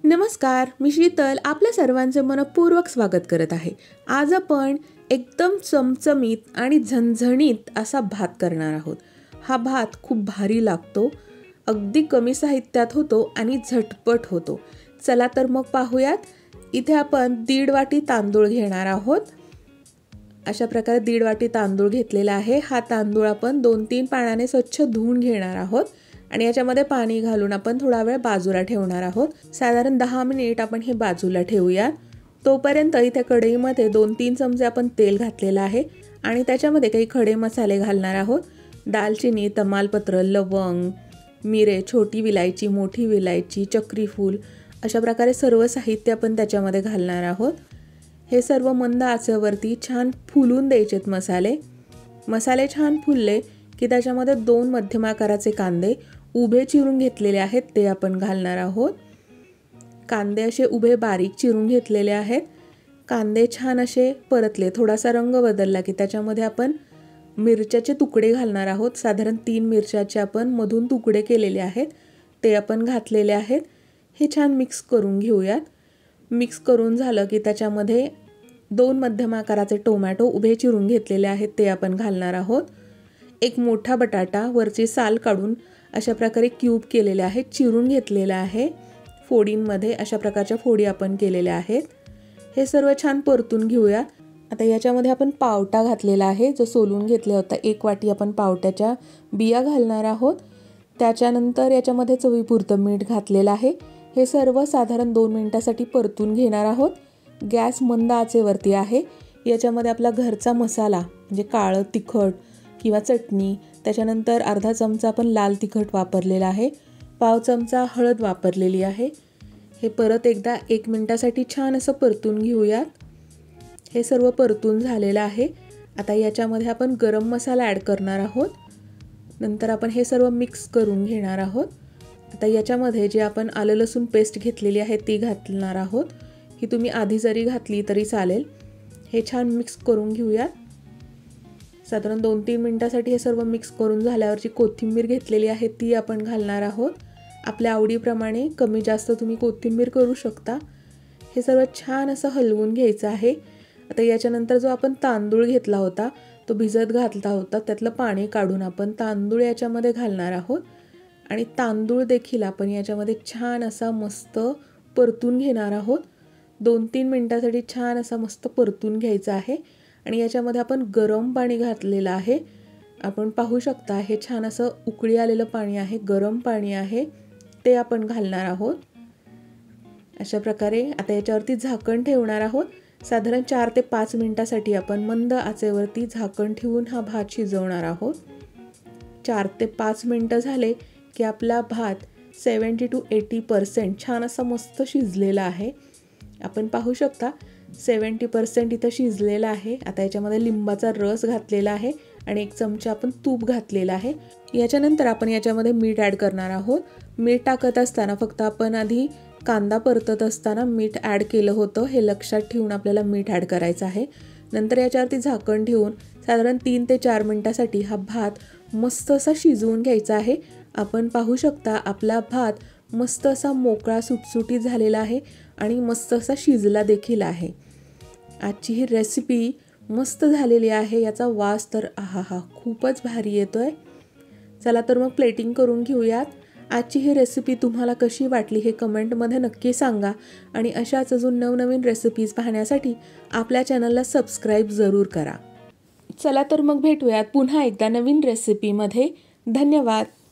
नमस्कार, मी शीतल आपल्या सर्वांचे मनपूर्वक स्वागत करत आहे। आज आपण एकदम चमचमीत आणि झणझणीत असा भात करणार आहोत। हा भात खूप भारी लागतो, अगदी कमी साहित्यात होतो आणि झटपट होतो। चला तर मग पाहूयात। इथे आपण 1.5 वाटी तांदूळ घेणार आहोत। अशा प्रकारे 1.5 वाटी तांदूळ घेतलेला आहे। हा तांदूळ आपण 2-3 पाण्याने स्वच्छ धुवून घेणार आहोत आणि याच्यामध्ये पाणी घालून आपण थोडा वेळ बाजूला ठेवणार आहोत। साधारण 10 मिनिट आपण हे बाजूला ठेवूया। तोपर्यंत इथे कढईमध्ये 2-3 चमचे आपण तेल घातलेलं आहे आणि त्याच्यामध्ये काही खडे मसाले घालणार आहोत। दालचिनी, तमालपत्र, लवंग, मिरे, छोटी विलायची, मोठी विलायची, चक्रीफूल अशा प्रकारे सर्व साहित्य आपण त्याच्यामध्ये घालणार आहोत। हे सर्व मंद आचेवरती छान फुलून द्यायचेत मसाले। मसाले छान फुलले की त्याच्यामध्ये 2 मध्यम आकाराचे कांदे उभे चिरून घेतलेले आहेत ते आपण घालणार आहोत। कांदे असे उभे बारीक चिरून घेतलेले आहेत। कांदे छान असे परतले, थोडासा रंग बदलला की त्याच्यामध्ये आपण मिरच्याचे तुकडे घालणार आहोत। साधारण 3 मिरच्याचे आपण मधून तुकडे केलेले आहेत ते आपण घातलेले आहेत। हे छान मिक्स करून घेऊयात। मिक्स करून झालं की त्याच्यामध्ये 2 मध्यम आकाराचे टोमॅटो उभे चिरून घेतलेले आहेत ते आपण घालणार आहोत। एक मोठा बटाटा वरची साल काढून अशा प्रकारे क्यूब केलेले आहेत, चिरून घेतलेला आहे। फोडींमध्ये अशा प्रकारच्या फोडी आपण केलेल्या आहेत। हे सर्व छान परतून घेऊया। आता याच्यामध्ये आपण पावटा घातलेला आहे जो सोलून घेतला होता। 1 वाटी आपण पावट्याच्या बिया घालणार आहोत। त्याच्यानंतर याच्यामध्ये चवीपुरतं मीठ घातलेलं आहे। हे सर्व साधारण 2 मिनिटांसाठी परतून घेणार आहोत। गॅस मंद आचेवरती आहे। याच्यामध्ये आपला घरचा मसाला म्हणजे काळं तिखट किंवा चटणी, त्याच्यानंतर अर्धा चमचा आपण लाल तिखट वापरलेला आहे, पाव चमचा हळद वापरलेली आहे। हे परत एकदा 1 मिनिटासाठी छान असं परतून घेऊयात। हे सर्व परतून झालेलं आहे। आता याच्यामध्ये आपण गरम मसाला ॲड करणार आहोत। नंतर आपण हे सर्व मिक्स करून घेणार आहोत। आता याच्यामध्ये जे आपण आलं लसूण पेस्ट घेतलेली आहे ती घालणार आहोत। ही तुम्ही आधी जरी घातली तरी चालेल। हे छान मिक्स करून घेऊयात। साधारण 2-3 मिनिटांसाठी हे सर्व मिक्स करून झाल्यावरची कोथिंबीर घेतलेली आहे ती आपण घालणार आहोत। आपल्या आवडीप्रमाणे कमी जास्त तुम्ही कोथिंबीर करू शकता। हे सर्व छान असं हलवून घ्यायचं आहे। आता याच्यानंतर जो आपण तांदूळ घेतला होता तो भिजत घातला होता, त्यातलं पाणी काढून आपण तांदूळ याच्यामध्ये घालणार आहोत आणि तांदूळ देखील आपण याच्यामध्ये छान असा मस्त परतून घेणार आहोत। 2-3 मिनिटांसाठी छान असा मस्त परतून घ्यायचा आहे आणि याच्यामध्ये आपण गरम पाणी घातलेलं आहे। आपण पाहू शकता हे छान असं उकळी आलेलं पाणी आहे, गरम पाणी आहे ते आपण घालणार आहोत। अशा प्रकारे आता याच्यावरती झाकण ठेवणार आहोत। साधारण 4 ते 5 मिनिटांसाठी आपण मंद आचेवरती झाकण ठेवून हा भात शिजवणार आहोत। 4 ते 5 मिनिटं झाले की आपला भात 70 to 80% छान असा मस्त शिजलेला आहे। आपण पाहू शकता 70% इथं शिजलेला आहे। आता याच्यामध्ये लिंबाचा रस घातलेला आहे आणि 1 चमचा आपण तूप घातलेला आहे। याच्यानंतर आपण याच्यामध्ये मीठ ॲड करणार आहोत। मीठ टाकत असताना फक्त आपण आधी कांदा परतत असताना मीठ ॲड केलं होतं, हे लक्षात ठेवून आपल्याला मीठ ॲड करायचं आहे। नंतर याच्यावरती झाकण ठेवून साधारण 3 ते 4 मिनिटांसाठी हा भात मस्त असा शिजवून घ्यायचा आहे। आपण पाहू शकता आपला भात मस्त असा मोकळा सुटसुटीत झालेला आहे आणि मस्त असा शिजला देखील आहे। आजची ही रेसिपी मस्त झालेली आहे। याचा वास तर आहा खूपच भारी येतोय। चला तर मग प्लेटिंग करून घेऊयात। आजची ही रेसिपी तुम्हाला कशी वाटली हे कमेंटमध्ये नक्की सांगा आणि अशाच अजून नवनवीन रेसिपीज पाहण्यासाठी आपल्या चॅनलला सबस्क्राईब जरूर करा। चला तर मग भेटूयात पुन्हा एकदा नवीन रेसिपीमध्ये। धन्यवाद।